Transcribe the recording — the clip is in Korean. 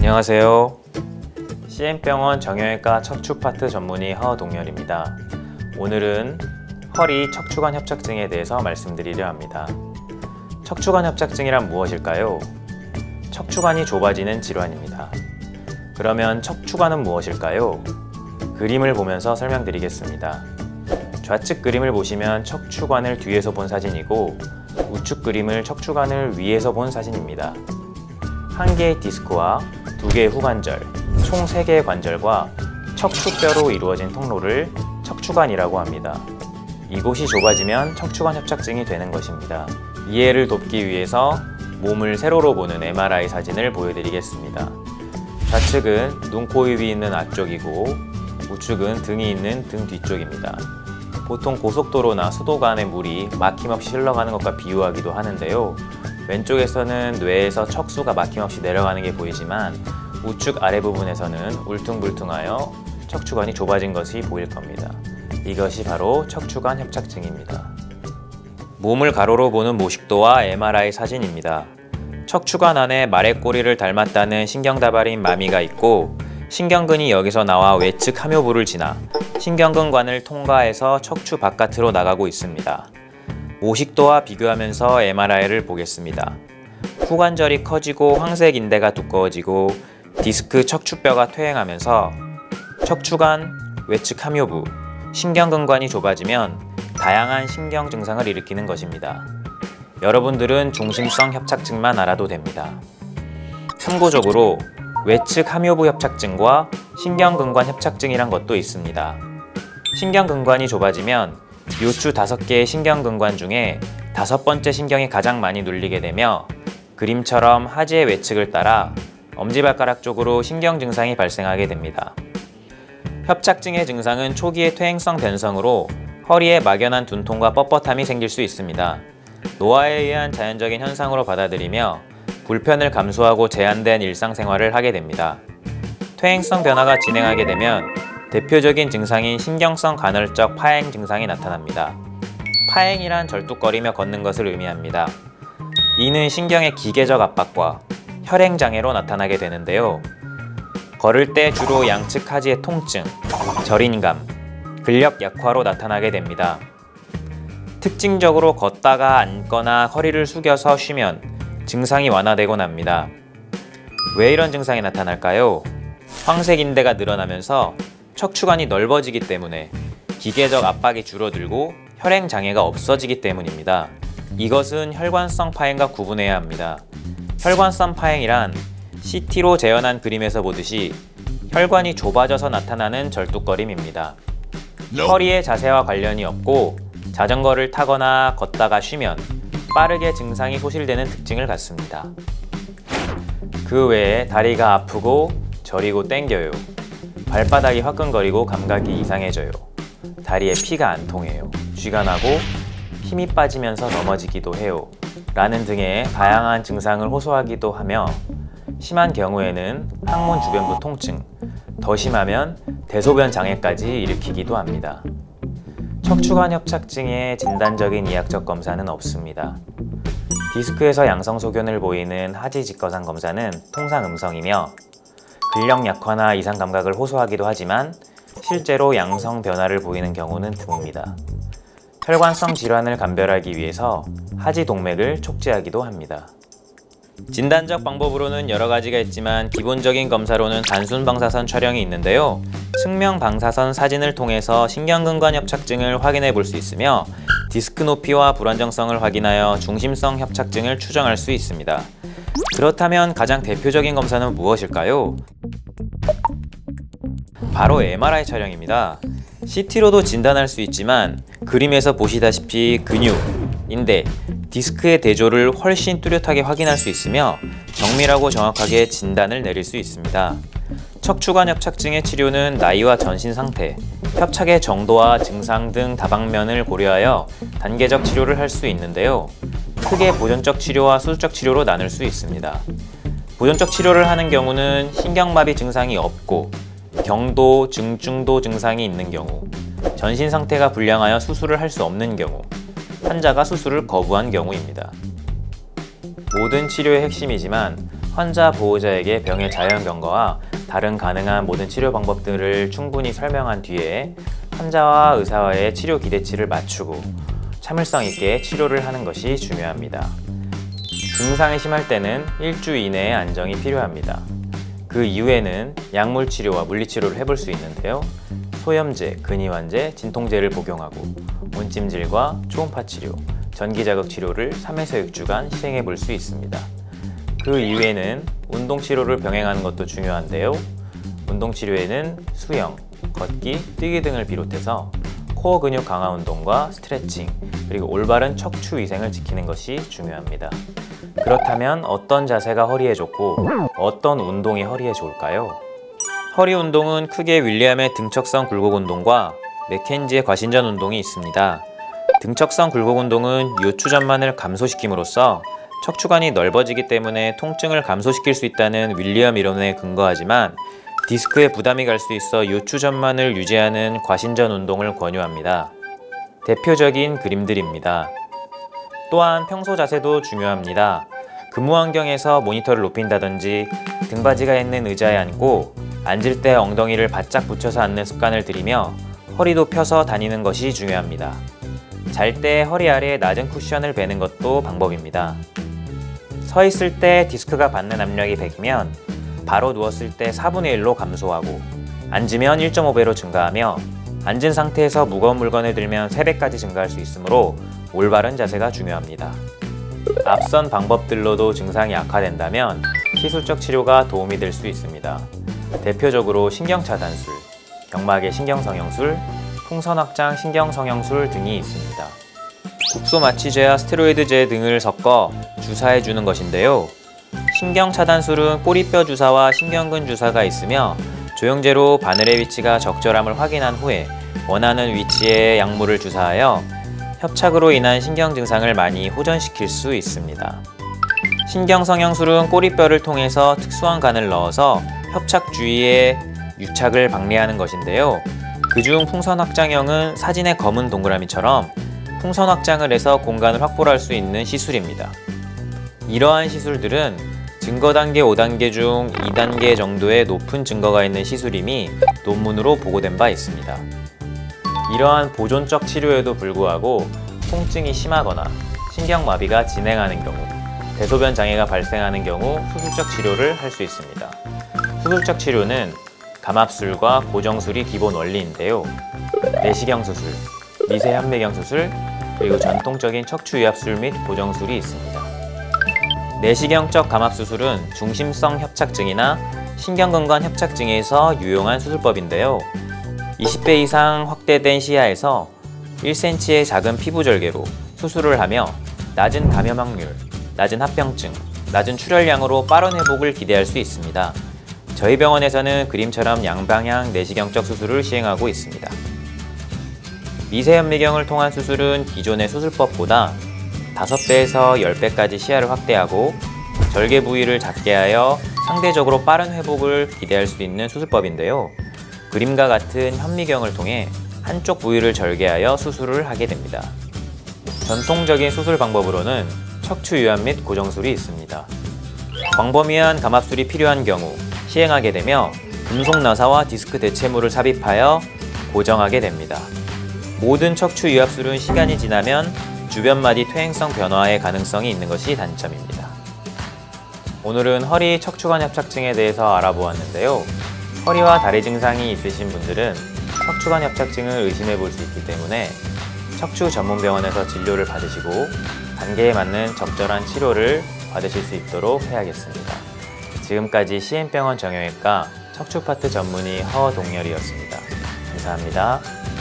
안녕하세요. CM병원 정형외과 척추 파트 전문의 허동열입니다. 오늘은 허리 척추관 협착증에 대해서 말씀드리려 합니다. 척추관 협착증이란 무엇일까요? 척추관이 좁아지는 질환입니다. 그러면 척추관은 무엇일까요? 그림을 보면서 설명드리겠습니다. 좌측 그림을 보시면 척추관을 뒤에서 본 사진이고, 우측 그림을 척추관을 위에서 본 사진입니다. 한 개의 디스크와 두 개의 후관절, 총 3개의 관절과 척추뼈로 이루어진 통로를 척추관이라고 합니다. 이곳이 좁아지면 척추관 협착증이 되는 것입니다. 이해를 돕기 위해서 몸을 세로로 보는 MRI 사진을 보여드리겠습니다. 좌측은 눈, 코, 입이 있는 앞쪽이고 우측은 등이 있는 등 뒤쪽입니다. 보통 고속도로나 수도관의 물이 막힘없이 흘러가는 것과 비유하기도 하는데요. 왼쪽에서는 뇌에서 척수가 막힘없이 내려가는 게 보이지만 우측 아래 부분에서는 울퉁불퉁하여 척추관이 좁아진 것이 보일 겁니다. 이것이 바로 척추관 협착증입니다. 몸을 가로로 보는 모식도와 MRI 사진입니다. 척추관 안에 말의 꼬리를 닮았다는 신경다발인 마미가 있고, 신경근이 여기서 나와 외측 함요부를 지나 신경근관을 통과해서 척추 바깥으로 나가고 있습니다. 모식도와 비교하면서 MRI를 보겠습니다. 후관절이 커지고 황색 인대가 두꺼워지고 디스크 척추뼈가 퇴행하면서 척추관, 외측 함요부, 신경근관이 좁아지면 다양한 신경 증상을 일으키는 것입니다. 여러분들은 중심성 협착증만 알아도 됩니다. 참고적으로 외측 함요부 협착증과 신경근관 협착증이란 것도 있습니다. 신경근관이 좁아지면 요추 5개의 신경근관 중에 5번째 신경이 가장 많이 눌리게 되며 그림처럼 하지의 외측을 따라 엄지발가락 쪽으로 신경 증상이 발생하게 됩니다. 협착증의 증상은 초기의 퇴행성 변성으로 허리에 막연한 둔통과 뻣뻣함이 생길 수 있습니다. 노화에 의한 자연적인 현상으로 받아들이며 불편을 감수하고 제한된 일상생활을 하게 됩니다. 퇴행성 변화가 진행하게 되면 대표적인 증상인 신경성 간헐적 파행 증상이 나타납니다. 파행이란 절뚝거리며 걷는 것을 의미합니다. 이는 신경의 기계적 압박과 혈행장애로 나타나게 되는데요. 걸을 때 주로 양측 하지의 통증, 저린감, 근력 약화로 나타나게 됩니다. 특징적으로 걷다가 앉거나 허리를 숙여서 쉬면 증상이 완화되곤 합니다. 왜 이런 증상이 나타날까요? 황색 인대가 늘어나면서 척추관이 넓어지기 때문에 기계적 압박이 줄어들고 혈행장애가 없어지기 때문입니다. 이것은 혈관성 파행과 구분해야 합니다. 혈관성 파행이란 CT로 재현한 그림에서 보듯이 혈관이 좁아져서 나타나는 절뚝거림입니다. 허리의 자세와 관련이 없고 자전거를 타거나 걷다가 쉬면 빠르게 증상이 소실되는 특징을 갖습니다. 그 외에 다리가 아프고 저리고 땡겨요. 발바닥이 화끈거리고 감각이 이상해져요. 다리에 피가 안 통해요. 쥐가 나고 힘이 빠지면서 넘어지기도 해요. 라는 등의 다양한 증상을 호소하기도 하며, 심한 경우에는 항문 주변부 통증, 더 심하면 대소변 장애까지 일으키기도 합니다. 척추관 협착증의 진단적인 이학적 검사는 없습니다. 디스크에서 양성 소견을 보이는 하지 직거상 검사는 통상 음성이며 근력 약화나 이상 감각을 호소하기도 하지만 실제로 양성 변화를 보이는 경우는 드뭅니다. 혈관성 질환을 감별하기 위해서 하지 동맥을 촉지하기도 합니다. 진단적 방법으로는 여러 가지가 있지만 기본적인 검사로는 단순 방사선 촬영이 있는데요. 측면 방사선 사진을 통해서 신경근관 협착증을 확인해 볼 수 있으며 디스크 높이와 불안정성을 확인하여 중심성 협착증을 추정할 수 있습니다. 그렇다면 가장 대표적인 검사는 무엇일까요? 바로 MRI 촬영입니다. CT로도 진단할 수 있지만 그림에서 보시다시피 근육, 인대, 디스크의 대조를 훨씬 뚜렷하게 확인할 수 있으며 정밀하고 정확하게 진단을 내릴 수 있습니다. 척추관 협착증의 치료는 나이와 전신 상태, 협착의 정도와 증상 등 다방면을 고려하여 단계적 치료를 할 수 있는데요. 크게 보존적 치료와 수술적 치료로 나눌 수 있습니다. 보존적 치료를 하는 경우는 신경마비 증상이 없고 경도, 중증도 증상이 있는 경우, 전신 상태가 불량하여 수술을 할 수 없는 경우, 환자가 수술을 거부한 경우입니다. 모든 치료의 핵심이지만 환자 보호자에게 병의 자연 경과와 다른 가능한 모든 치료 방법들을 충분히 설명한 뒤에 환자와 의사와의 치료 기대치를 맞추고 참을성 있게 치료를 하는 것이 중요합니다. 증상이 심할 때는 일주 이내의 안정이 필요합니다. 그 이후에는 약물 치료와 물리 치료를 해볼 수 있는데요. 소염제, 근이완제, 진통제를 복용하고 온찜질과 초음파 치료, 전기자극 치료를 3에서 6주간 시행해 볼 수 있습니다. 그 이후에는 운동 치료를 병행하는 것도 중요한데요. 운동 치료에는 수영, 걷기, 뛰기 등을 비롯해서 코어 근육 강화 운동과 스트레칭, 그리고 올바른 척추 위생을 지키는 것이 중요합니다. 그렇다면 어떤 자세가 허리에 좋고 어떤 운동이 허리에 좋을까요? 허리 운동은 크게 윌리엄의 등척성 굴곡 운동과 맥켄지의 과신전 운동이 있습니다. 등척성 굴곡 운동은 요추 전만을 감소시킴으로써 척추관이 넓어지기 때문에 통증을 감소시킬 수 있다는 윌리엄 이론에 근거하지만 디스크에 부담이 갈 수 있어 요추 전만을 유지하는 과신전 운동을 권유합니다. 대표적인 그림들입니다. 또한 평소 자세도 중요합니다. 근무 환경에서 모니터를 높인다든지 등받이가 있는 의자에 앉고 앉을 때 엉덩이를 바짝 붙여서 앉는 습관을 들이며 허리도 펴서 다니는 것이 중요합니다. 잘 때 허리 아래에 낮은 쿠션을 베는 것도 방법입니다. 서 있을 때 디스크가 받는 압력이 100이면 바로 누웠을 때 4분의 1로 감소하고 앉으면 1.5배로 증가하며 앉은 상태에서 무거운 물건을 들면 3배까지 증가할 수 있으므로 올바른 자세가 중요합니다. 앞선 방법들로도 증상이 악화된다면 시술적 치료가 도움이 될 수 있습니다. 대표적으로 신경차단술, 경막의 신경성형술, 풍선확장 신경성형술 등이 있습니다. 국소마취제와 스테로이드제 등을 섞어 주사해주는 것인데요. 신경차단술은 꼬리뼈 주사와 신경근 주사가 있으며 조영제로 바늘의 위치가 적절함을 확인한 후에 원하는 위치에 약물을 주사하여 협착으로 인한 신경 증상을 많이 호전시킬 수 있습니다. 신경성형술은 꼬리뼈를 통해서 특수한 관을 넣어서 협착 주위에 유착을 방해하는 것인데요. 그중 풍선확장형은 사진의 검은 동그라미처럼 풍선 확장을 해서 공간을 확보할 수 있는 시술입니다. 이러한 시술들은 증거 단계 5단계 중 2단계 정도의 높은 증거가 있는 시술임이 논문으로 보고된 바 있습니다. 이러한 보존적 치료에도 불구하고 통증이 심하거나 신경마비가 진행하는 경우, 대소변 장애가 발생하는 경우 수술적 치료를 할 수 있습니다. 수술적 치료는 감압술과 고정술이 기본 원리인데요. 내시경 수술, 미세현미경 수술, 그리고 전통적인 척추유압술 및 고정술이 있습니다. 내시경적 감압수술은 중심성 협착증이나 신경근관 협착증에서 유용한 수술법인데요. 20배 이상 확대된 시야에서 1cm의 작은 피부 절개로 수술을 하며 낮은 감염 확률, 낮은 합병증, 낮은 출혈량으로 빠른 회복을 기대할 수 있습니다. 저희 병원에서는 그림처럼 양방향 내시경적 수술을 시행하고 있습니다. 미세현미경을 통한 수술은 기존의 수술법보다 5배에서 10배까지 시야를 확대하고 절개 부위를 작게 하여 상대적으로 빠른 회복을 기대할 수 있는 수술법인데요. 그림과 같은 현미경을 통해 한쪽 부위를 절개하여 수술을 하게 됩니다. 전통적인 수술 방법으로는 척추유압 및 고정술이 있습니다. 광범위한 감압술이 필요한 경우 시행하게 되며 금속 나사와 디스크 대체물을 삽입하여 고정하게 됩니다. 모든 척추유압술은 시간이 지나면 주변마디 퇴행성 변화의 가능성이 있는 것이 단점입니다. 오늘은 허리 척추관 협착증에 대해서 알아보았는데요. 허리와 다리 증상이 있으신 분들은 척추관 협착증을 의심해 볼 수 있기 때문에 척추 전문병원에서 진료를 받으시고 단계에 맞는 적절한 치료를 받으실 수 있도록 해야겠습니다. 지금까지 CM병원 정형외과 척추파트 전문의 허동열이었습니다. 감사합니다.